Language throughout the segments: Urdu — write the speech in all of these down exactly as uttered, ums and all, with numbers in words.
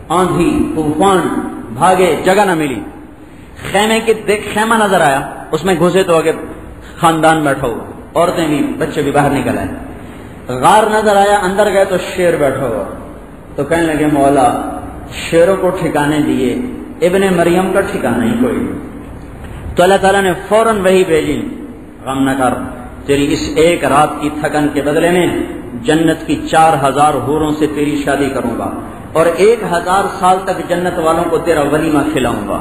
آندھی طوفان، بھاگے جگہ نہ ملی، خیمے کے دیکھ خیمہ نظر آیا، اس میں گھسے تو آگے خاندان بیٹھا ہوا، عورتیں بھی بچے بھی باہر نکل آئے، غار نظر آیا، اندر گئے تو شیر بیٹھا ہوا، تو کہنے لگے مولا شیروں کو ٹھکانے دیے، ابن مریم کا ٹھکانا ہی کوئی نہیں۔ تو اللہ تعالیٰ نے فوراً وہی بھیجی، غم نہ کر، تیری اس ایک رات کی تھکن کے بدلے میں جنت کی چار ہزار حوروں سے تیری شادی کروں گا، اور ایک ہزار سال تک جنت والوں کو تیرا ولیمہ کھلاؤں گا۔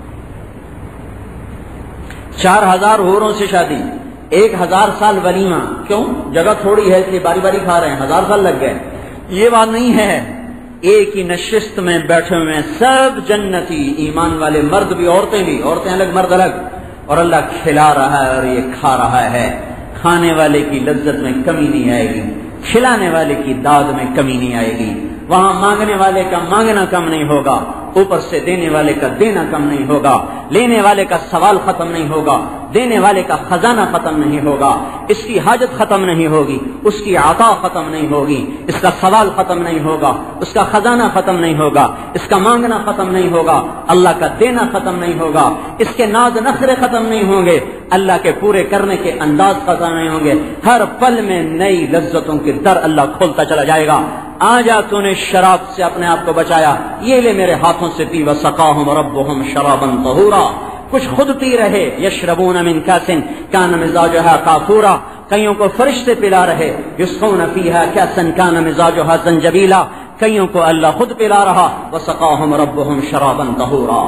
چار ہزار حوروں سے شادی، ایک ہزار سال ولیمہ، کیوں؟ جگہ تھوڑی ہے اس لیے باری باری کھا رہے ہیں، ہزار سال لگ گئے، یہ بات نہیں ہے۔ ایک ہی نشست میں بیٹھے ہوئے سب جنتی، ایمان والے مرد بھی عورتیں بھی، عورتیں الگ مرد الگ، اور اللہ کھلا رہا ہے اور یہ کھا رہا ہے۔ کھانے والے کی لذت میں کمی نہیں آئے گی، کھلانے والے کی داد میں کمی نہیں آئے گی، وہاں مانگنے والے کا مانگنا کم نہیں ہوگا، اوپر سے دینے والے کا دینا کم نہیں ہوگا، لینے والے کا سوال ختم نہیں ہوگا، دینے والے کا خزانہ ختم نہیں ہوگا، اس کی حاجت ختم نہیں ہوگی، اس کی عطا ختم نہیں ہوگی، اس کا سوال ختم نہیں ہوگا، اس کا خزانہ ختم نہیں ہوگا، اس کا مانگنا ختم نہیں ہوگا، اللہ کا دینا ختم نہیں ہوگا، اس کے ناز نخرے ختم نہیں ہوں گے، اللہ کے پورے کرنے کے انداز ختم نہیں ہوں گے، ہر پل میں نئی لذتوں کے در اللہ کھولتا چلا جائے گا۔ آ جا تو نے شراب سے اپنے آپ کو بچایا، یہ لے میرے ہاتھوں سے پی، وسقاہم ربہم شرابا طہورا، کچھ خود پی رہے، یشربون من کاس کان مزاجها کافورا، کئیوں کو فرشتے پلا رہے، یسقون فیہا کاسا کان مزاجها زنجبیلا، کئیوں کو اللہ خود پلا رہا، وسقاہم ربہم شرابا طہورا۔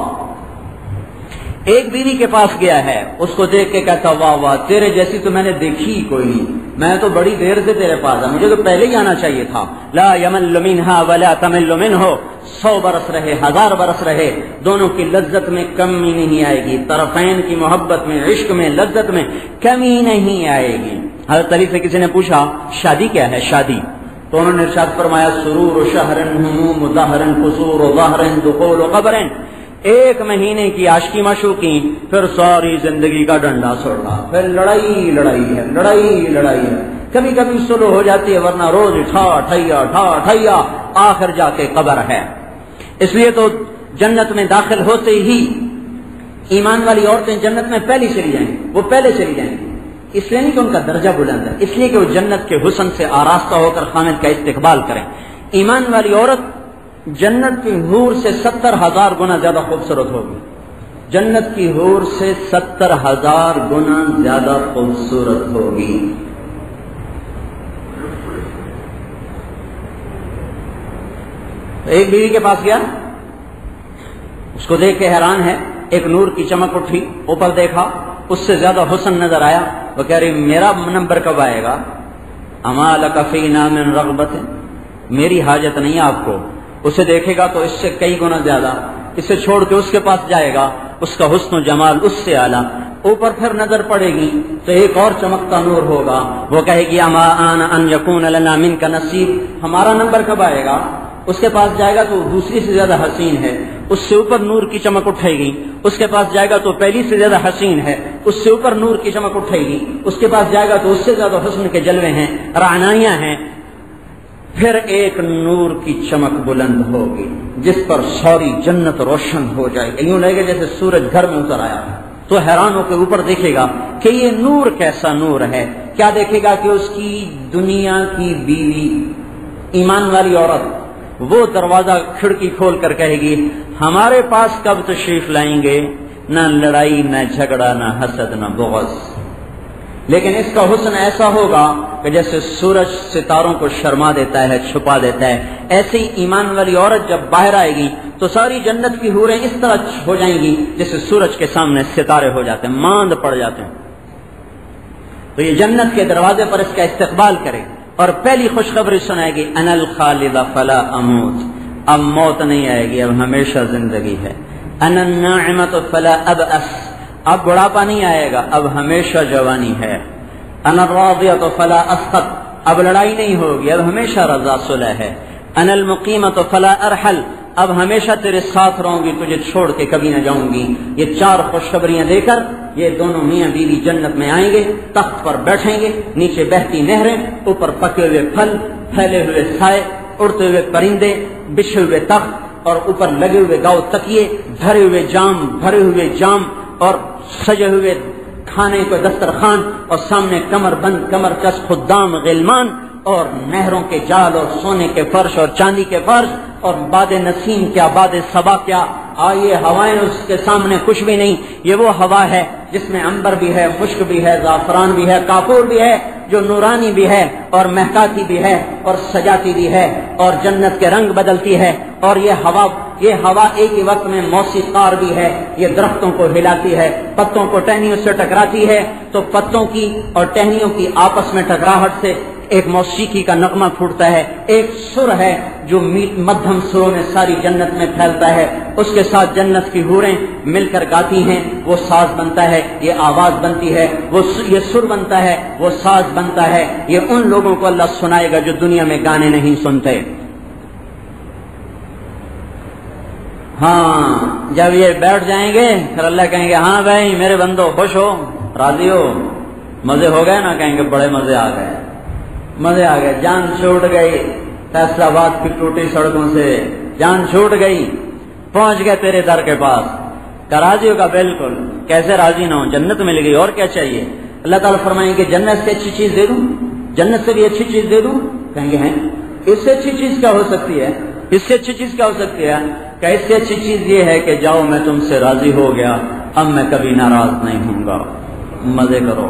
ایک بیوی کے پاس گیا ہے، اس کو دیکھ کے کہتا واہ واہ تیرے جیسی تو میں نے دیکھی ہی کوئی نہیں، میں تو بڑی دیر سے تیرے پاس ہے، مجھے تو پہلے ہی آنا چاہیے تھا۔ لا یمل منہا ولا تمل منہ، سو برس رہے ہزار برس رہے، دونوں کی لذت میں کمی نہیں آئے گی، طرفین کی محبت میں، عشق میں، لذت میں کمی نہیں آئے گی۔ حضرت علی سے کسی نے پوچھا شادی کیا ہے؟ شادی تو انہوں نے ارشاد فرمایا سرور شہر ہموم ظہر قصور ظہر دخول قبر، ایک مہینے کی عاشقی معشوقی، پھر ساری زندگی کا ڈنڈا چھوڑنا، پھر لڑائی لڑائی ہے، لڑائی لڑائی ہے، کبھی کبھی سلو ہو جاتی ہے ورنہ روز ٹھا ٹھیا ٹھا ٹھیا، آخر جا کے قبر ہے۔ اس لیے تو جنت میں داخل ہوتے ہی ایمان والی عورتیں جنت میں پہلی چلی جائیں گی، وہ پہلے چلی جائیں گی، اس لیے نہیں کہ ان کا درجہ بلند ہے، اس لیے کہ وہ جنت کے حسن سے آراستہ ہو کر خامد کا استقبال کریں۔ ایمان والی عورت جنت کی حور سے ستر ہزار گنا زیادہ خوبصورت ہوگی، جنت کی حور سے ستر ہزار گنا زیادہ خوبصورت ہوگی۔ ایک بیوی کے پاس گیا، اس کو دیکھ کے حیران ہے، ایک نور کی چمک اٹھی، اوپر دیکھا، اس سے زیادہ حسن نظر آیا، وہ کہہ رہی میرا نمبر کب آئے گا؟ اما لک فینا من رغبت، میری حاجت نہیں آپ کو۔ اسے دیکھے گا تو اس سے کئی گنا زیادہ، اسے چھوڑ کے اس کے پاس جائے گا، اس کا حسن و جمال اس سے اعلیٰ، اوپر پھر نظر پڑے گی تو ایک اور چمکتا نور ہوگا، وہ کہے گی اما آن ان یکون لنا منک نصیب، ہمارا نمبر کب آئے گا؟ اس کے پاس جائے گا تو دوسری سے زیادہ حسین ہے، اس سے اوپر نور کی چمک اٹھے گی، اس کے پاس جائے گا تو پہلی سے زیادہ حسین ہے، اس سے اوپر نور کی چمک اٹھے گی، اس کے پاس جائے گا تو اس سے زیادہ حسن کے جلوے ہیں، رعنائیاں ہیں، پھر ایک نور کی چمک بلند ہوگی جس پر ساری جنت روشن ہو جائے گی، یوں لگے گا جیسے سورج گھر میں اتر آیا، تو حیران ہو کے اوپر دیکھے گا کہ یہ نور کیسا نور ہے، کیا دیکھے گا کہ اس کی دنیا کی بیوی ایمان والی عورت وہ دروازہ کھڑکی کھول کر کہے گی ہمارے پاس کب تشریف لائیں گے، نہ لڑائی نہ جھگڑا نہ حسد نہ بغض، لیکن اس کا حسن ایسا ہوگا کہ جیسے سورج ستاروں کو شرما دیتا ہے، چھپا دیتا ہے، ایسی ایمان والی عورت جب باہر آئے گی تو ساری جنت کی حوریں اس طرح ہو جائیں گی جیسے سورج کے سامنے ستارے ہو جاتے ہیں، ماند پڑ جاتے ہیں۔ تو یہ جنت کے دروازے پر اس کا استقبال کرے اور پہلی خوشخبری سنائے گی انا الخالد فلا اموت، اب موت نہیں آئے گی، اب ہمیشہ زندگی ہے، انا الناعمۃ فلا ابأس، اب بڑھاپا نہیں آئے گا، اب ہمیشہ جوانی ہے، انا الراضیۃ فلا اسخط، اب لڑائی نہیں ہوگی، اب ہمیشہ رضا صلح ہے، انا المقیمۃ فلا ارحل، اب ہمیشہ تیرے ساتھ رہوں گی، تجھے چھوڑ کے کبھی نہ جاؤں گی۔ یہ چار خوشخبریاں دے کر یہ دونوں میاں بیوی جنت میں آئیں گے، تخت پر بیٹھیں گے، نیچے بہتی نہریں، اوپر پکے ہوئے پھل، پھیلے ہوئے سائے، اڑتے ہوئے پرندے، بچھے ہوئے تخت، اور اوپر لگے ہوئے گاؤ تکیے، بھرے ہوئے جام بھرے ہوئے جام اور سجے ہوئے کھانے کو دسترخوان، اور سامنے کمر بند کمر کس خدام غلمان، اور نہروں کے جال اور سونے کے فرش اور چاندی کے فرش، اور باد نسیم کیا باد صبا کیا، آئیے ہوائیں اس کے سامنے کچھ بھی نہیں۔ یہ وہ ہوا ہے جس میں عنبر بھی ہے، مشک بھی ہے، زعفران بھی ہے، کافور بھی ہے، جو نورانی بھی ہے اور مہکاتی بھی ہے اور سجاتی بھی ہے اور جنت کے رنگ بدلتی ہے۔ اور یہ ہوا یہ ہوا ایک ہی وقت میں موسیقار بھی ہے، یہ درختوں کو ہلاتی ہے، پتوں کو ٹہنیوں سے ٹکراتی ہے، تو پتوں کی اور ٹہنیوں کی آپس میں ٹکراہٹ سے ایک موسیقی کا نغمہ پھوٹتا ہے، ایک سر ہے جو مدھم سروں میں ساری جنت میں پھیلتا ہے، اس کے ساتھ جنت کی حوریں مل کر گاتی ہیں، وہ ساز بنتا ہے، یہ آواز بنتی ہے، وہ یہ سر بنتا ہے، وہ ساز بنتا ہے۔ یہ ان لوگوں کو اللہ سنائے گا جو دنیا میں گانے نہیں سنتے۔ ہاں جب یہ بیٹھ جائیں گے پھر اللہ کہیں گے ہاں بھائی میرے بندو خوش ہو، راضی ہو، مزے ہو گئے نا؟ کہیں گے بڑے مزے آ گئے، مزے آ گئے، جان چھوٹ گئی فیصلہ آباد کی ٹوٹی سڑکوں سے، جان چھوٹ گئی، پہنچ گئے تیرے در کے پاس۔ کا راضی ہوگا؟ بالکل، کیسے راضی نہ ہو، جنت مل گئی، اور کیا چاہیے؟ اللہ تعالیٰ فرمائیں گے جنت سے اچھی چیز دے دوں، جنت سے بھی اچھی چیز دے دوں؟ کہیں گے ہیں اس سے اچھی چیز کیا ہو سکتی ہے؟ اس سے اچھی چیز کیا ہو سکتی ہے؟ کہ اس سے اچھی چیز یہ ہے کہ جاؤ میں تم سے راضی ہو گیا، اب میں کبھی ناراض نہیں ہوں گا، مزے کرو۔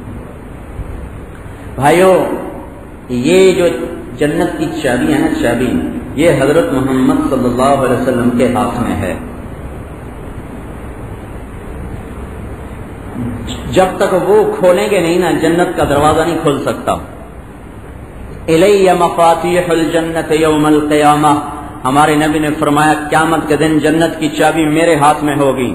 بھائیو، یہ جو جنت کی چابی ہے نا، چابی یہ حضرت محمد صلی اللہ علیہ وسلم کے ہاتھ میں ہے۔ جب تک وہ کھولیں گے نہیں نا جنت کا دروازہ نہیں کھل سکتا۔ الی مفاتیح الجنت یوم القیامہ، ہمارے نبی نے فرمایا قیامت کے دن جنت کی چابی میرے ہاتھ میں ہوگی۔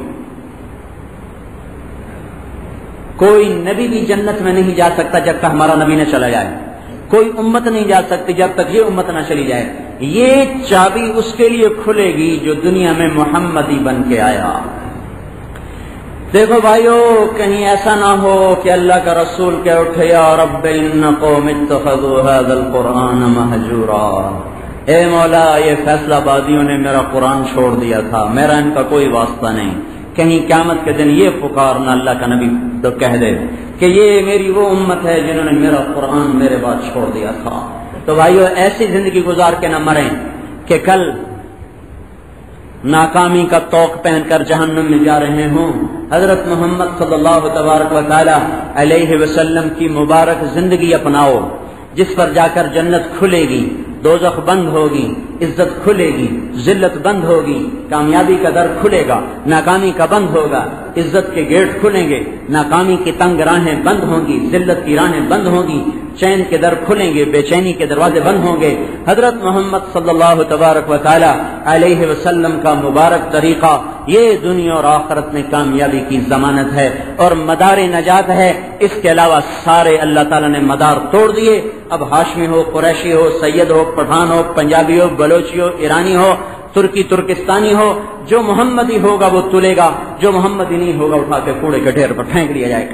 کوئی نبی بھی جنت میں نہیں جا سکتا جب تک ہمارا نبی نہ چلا جائے، کوئی امت نہیں جا سکتی جب تک یہ امت نہ چلی جائے۔ یہ چابی اس کے لیے کھلے گی جو دنیا میں محمدی بن کے آیا۔ دیکھو بھائیو، کہیں ایسا نہ ہو کہ اللہ کا رسول کہہ اٹھے یا رب ان قوم اتخذوا هذا القرآن مہجورا، اے مولا یہ فیصلہ بازیوں نے میرا قرآن چھوڑ دیا تھا، میرا ان کا کوئی واسطہ نہیں۔ کہیں قیامت کے دن یہ پکارنا اللہ کا نبی تو کہہ دے کہ یہ میری وہ امت ہے جنہوں نے میرا قرآن میرے بعد چھوڑ دیا تھا۔ تو بھائیو ایسی زندگی گزار کے نہ مریں کہ کل ناکامی کا توق پہن کر جہنم میں جا رہے ہوں۔ حضرت محمد صلی اللہ تبارک و تعالی علیہ وسلم کی مبارک زندگی اپناؤ، جس پر جا کر جنت کھلے گی، دوزخ بند ہوگی، عزت کھلے گی، ذلت بند ہوگی، کامیابی کا در کھلے گا، ناکامی کا بند ہوگا، عزت کے گیٹ کھلیں گے، ناکامی کی تنگ راہیں بند ہوں گی، ذلت کی راہیں بند ہوں گی، چین کے در کھلیں گے، بے چینی کے دروازے بند ہوں گے۔ حضرت محمد صلی اللہ تبارک و تعالی علیہ وسلم کا مبارک طریقہ یہ دنیا اور آخرت میں کامیابی کی ضمانت ہے اور مدار نجات ہے۔ اس کے علاوہ سارے اللہ تعالیٰ نے مدار توڑ دیے۔ اب ہاشمی ہو، قریشی ہو، سید ہو، پٹھان ہو، پنجابی ہو، بلوچی ہو، ایرانی ہو، ترکی ترکستانی ہو، جو محمدی ہوگا وہ تلے گا، جو محمدی نہیں ہوگا اٹھا کے کوڑے کے ڈھیر پر پھینک دیا جائے گا۔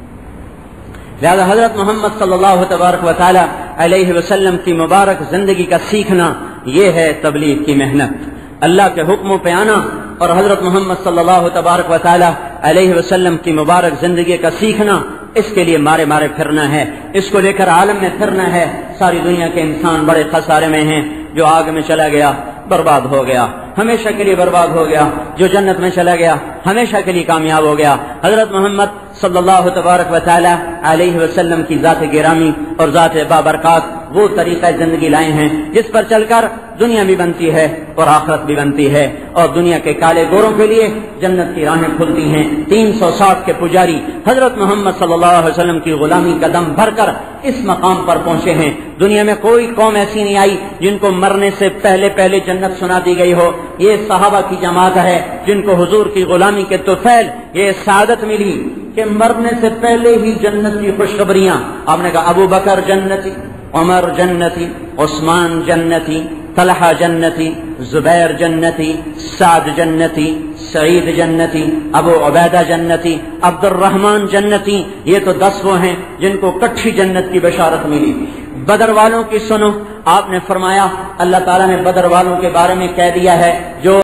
لہذا حضرت محمد صلی اللہ تبارک و تعالی علیہ وسلم کی مبارک زندگی کا سیکھنا یہ ہے تبلیغ کی محنت، اللہ کے حکموں پہ آنا اور حضرت محمد صلی اللہ تبارک و تعالی علیہ وسلم کی مبارک زندگی کا سیکھنا۔ اس کے لیے مارے مارے پھرنا ہے، اس کو لے کر عالم میں پھرنا ہے۔ ساری دنیا کے انسان بڑے خسارے میں ہیں، جو آگ میں چلا گیا برباد ہو گیا، ہمیشہ کے لیے برباد ہو گیا، جو جنت میں چلا گیا ہمیشہ کے لیے کامیاب ہو گیا۔ حضرت محمد صلی اللہ تبارک و تعالی علیہ وسلم کی ذات گرامی اور ذات بابرکات وہ طریقہ زندگی لائے ہیں جس پر چل کر دنیا بھی بنتی ہے اور آخرت بھی بنتی ہے، اور دنیا کے کالے گوروں کے لیے جنت کی راہیں کھلتی ہیں۔ تین سو ساٹھ کے پجاری حضرت محمد صلی اللہ علیہ وسلم کی غلامی قدم بھر کر اس مقام پر پہنچے ہیں۔ دنیا میں کوئی قوم ایسی نہیں آئی جن کو مرنے سے پہلے پہلے جنت سنا دی گئی ہو۔ یہ صحابہ کی جماعت ہے جن کو حضور کی غلامی کے طفیل یہ سعادت ملی کہ مرنے سے پہلے ہی جنت کی خوشخبریاں۔ آپ نے کہا ابو بکر جنتی، عمر جنتی، عثمان جنتی، طلحہ جنتی، زبیر جنتی، سعد جنتی، سعید جنتی، ابو عبیدہ جنتی، عبد الرحمن جنتی۔ یہ تو دس وہ ہیں جن کو کٹھی جنت کی بشارت ملی۔ بدر والوں کی سنو. آپ نے فرمایا اللہ تعالیٰ نے بدر والوں کے بارے میں کہہ دیا ہے جو